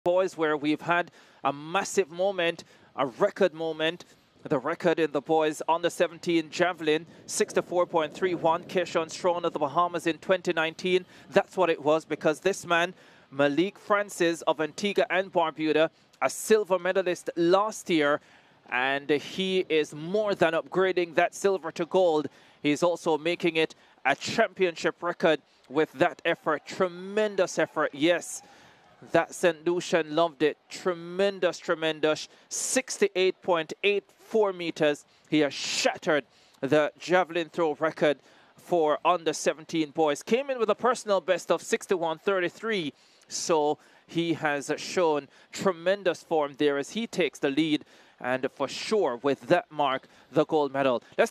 boys, where we've had a massive moment, a record moment. The record in the boys under 17 Javelin, 64.31. Keishon Strong of the Bahamas in 2019. That's what it was, because this man, Malique Francis of Antigua and Barbuda, a silver medalist last year, and he is more than upgrading that silver to gold. He's also making it a championship record with that effort. Tremendous effort, yes. That St. Lucian loved it. Tremendous, tremendous. 68.84 meters. He has shattered the javelin throw record for under 17 boys. Came in with a personal best of 61.33. So he has shown tremendous form there as he takes the lead. And for sure, with that mark, the gold medal. Let's